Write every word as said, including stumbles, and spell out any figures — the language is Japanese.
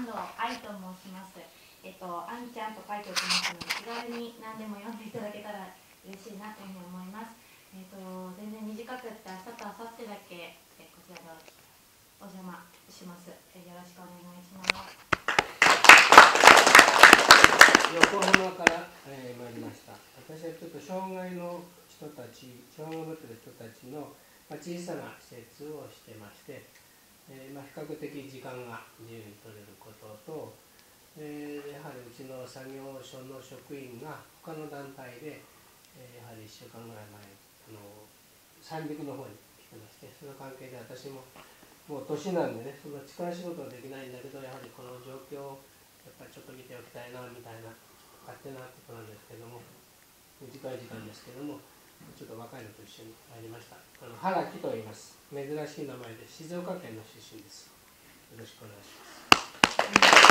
安藤愛と申します。えっと、あんちゃんと書いておきますので、気軽に何でも読んでいただけたら嬉しいなというふうに思います。えっと、全然短くって明日と明後日だけえこちらでお邪魔します。えよろしくお願いします。 横浜から、えー、参りました。私はちょっと障害の人たち、障害を持っている人たちの、まあ、小さな施設をしてまして、えーまあ、比較的時間が自由に取れることと、えー、やはりうちの作業所の職員が他の団体で、えー、やはりいっしゅうかんぐらい前あの三陸の方に来てまして、その関係で私ももう年なんでね、そんな力仕事はできないんだけど、やはりこの状況をやっぱりちょっと見ておきたいなみたいな勝手なことなんですけども、短い時間ですけども、ちょっと若いのと一緒に参りました。あの原木と言います。珍しい名前で静岡県の出身です。よろしくお願いします。